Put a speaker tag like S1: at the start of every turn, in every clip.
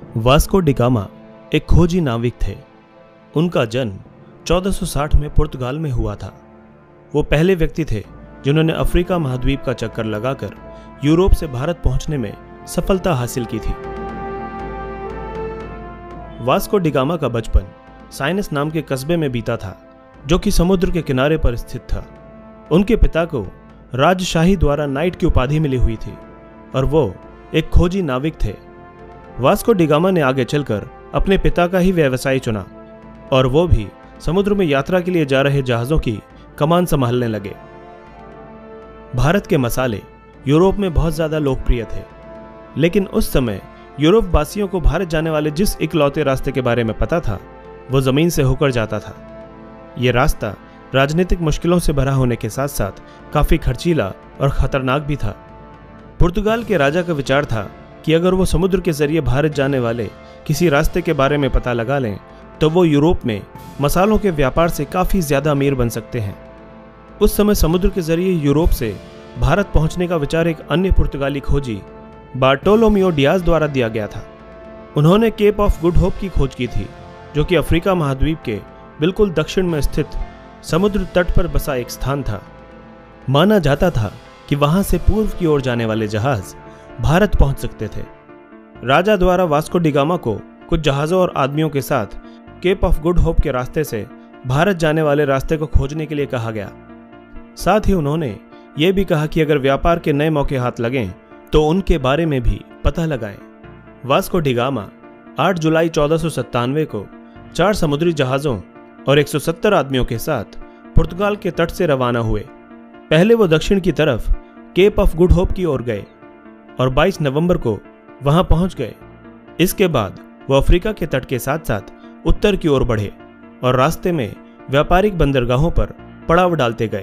S1: Vasco da gamma एक खोजी नाविक थे। उनका जन्म 1460 में पुर्तगाल में हुआ था। वो पहले व्यक्ति थे जिन्होंने अफ्रीका महाद्वीप का चक्कर लगाकर यूरोप से भारत पहुंचने में सफलता हासिल की थी। वास्को डी गामा का बचपन साइनस नाम के कस्बे में बीता था, जो कि समुद्र के किनारे पर स्थित था। उनके पिता को राजशाही द्वारा नाइट की उपाधि मिली हुई थी और वो एक खोजी नाविक थे। वास्को डी गामा ने आगे चलकर अपने पिता का ही व्यवसाय चुना और वो भी समुद्र में यात्रा के लिए जा रहे जहाजों की कमान संभालने लगे। भारत के मसाले यूरोप में बहुत ज्यादा लोकप्रिय थे, लेकिन उस समय यूरोप वासियों को भारत जाने वाले जिस इकलौते रास्ते के बारे में पता था वो जमीन से होकर जाता था। ये रास्ता राजनीतिक मुश्किलों से भरा होने के साथ साथ काफी खर्चीला और खतरनाक भी था। पुर्तगाल के राजा का विचार था कि अगर वो समुद्र के जरिए भारत जाने वाले किसी रास्ते के बारे में पता लगा लें तो वो यूरोप में मसालों के व्यापार से काफी ज्यादा अमीर बन सकते हैं। उस समय समुद्र के जरिए यूरोप से भारत पहुंचने का विचार एक अन्य पुर्तगाली खोजी बार्टोलोमियो डियाज द्वारा दिया गया था। उन्होंने केप ऑफ गुड होप की खोज की थी, जो कि अफ्रीका महाद्वीप के बिल्कुल दक्षिण में स्थित समुद्र तट पर बसा एक स्थान था। माना जाता था कि वहां से पूर्व की ओर जाने वाले जहाज भारत पहुंच सकते थे। राजा द्वारा वास्को डी गामा को कुछ जहाजों और आदमियों के साथ केप ऑफ गुड होप के रास्ते से भारत जाने वाले रास्ते को खोजने के लिए कहा गया। साथ ही उन्होंने ये भी कहा कि अगर व्यापार के नए मौके हाथ लगें तो उनके बारे में भी पता लगाएं। वास्को डी गामा 8 जुलाई 1497 को 4 समुद्री जहाजों और 170 आदमियों के साथ पुर्तगाल के तट से रवाना हुए। पहले वो दक्षिण की तरफ केप ऑफ गुड होप की ओर गए और 22 नवंबर को वहां पहुंच गए। इसके बाद वो अफ्रीका के तट के साथ साथ उत्तर की ओर बढ़े और रास्ते में व्यापारिक बंदरगाहों पर पड़ाव डालते गए।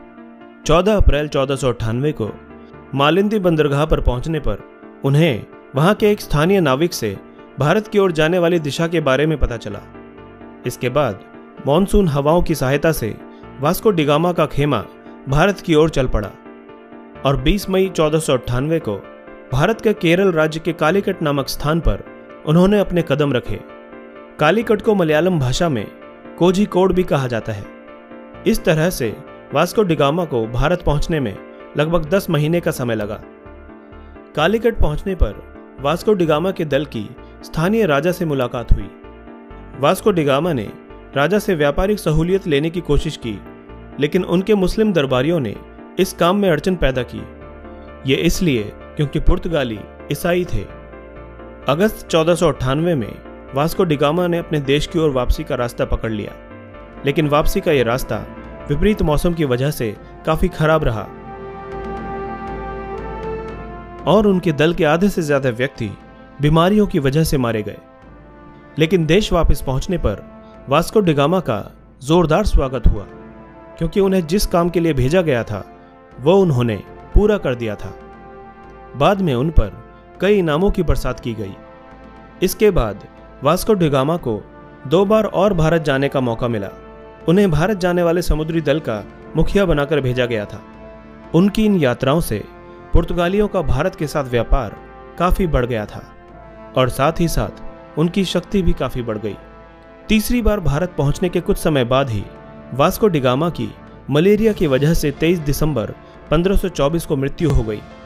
S1: 14 अप्रैल 1498 को मालिंदी बंदरगाह पर पहुंचने पर उन्हें वहां के एक स्थानीय नाविक से भारत की ओर जाने वाली दिशा के बारे में पता चला। इसके बाद मॉनसून हवाओं की सहायता से वास्को डी गामा का खेमा भारत की ओर चल पड़ा और 20 मई 1498 को भारत के केरल राज्य के कालीकट नामक स्थान पर उन्होंने अपने कदम रखे। कालीकट को मलयालम भाषा में कोझिकोड भी कहा जाता है। इस तरह से वास्को डी गामा को भारत पहुंचने में लगभग 10 महीने का समय लगा। कालीकट पहुंचने पर वास्को डी गामा के दल की स्थानीय राजा से मुलाकात हुई। वास्को डी गामा ने राजा से व्यापारिक सहूलियत लेने की कोशिश की, लेकिन उनके मुस्लिम दरबारियों ने इस काम में अड़चन पैदा की। ये इसलिए क्योंकि पुर्तगाली ईसाई थे। अगस्त 1498 में वास्को डी गामा ने अपने देश की ओर वापसी का रास्ता पकड़ लिया, लेकिन वापसी का यह रास्ता विपरीत मौसम की वजह से काफी खराब रहा और उनके दल के आधे से ज्यादा व्यक्ति बीमारियों की वजह से मारे गए। लेकिन देश वापस पहुंचने पर वास्को डी गामा का जोरदार स्वागत हुआ, क्योंकि उन्हें जिस काम के लिए भेजा गया था वो उन्होंने पूरा कर दिया था। बाद में उन पर कई इनामों की बरसात की गई। इसके बाद वास्को डी गामा को 2 बार और भारत जाने का मौका मिला। उन्हें भारत जाने वाले समुद्री दल का मुखिया बनाकर भेजा गया था। उनकी इन यात्राओं से पुर्तगालियों का भारत के साथ व्यापार काफी बढ़ गया था और साथ ही साथ उनकी शक्ति भी काफी बढ़ गई। तीसरी बार भारत पहुंचने के कुछ समय बाद ही वास्को डी गामा की मलेरिया की वजह से 23 दिसंबर 1524 को मृत्यु हो गई।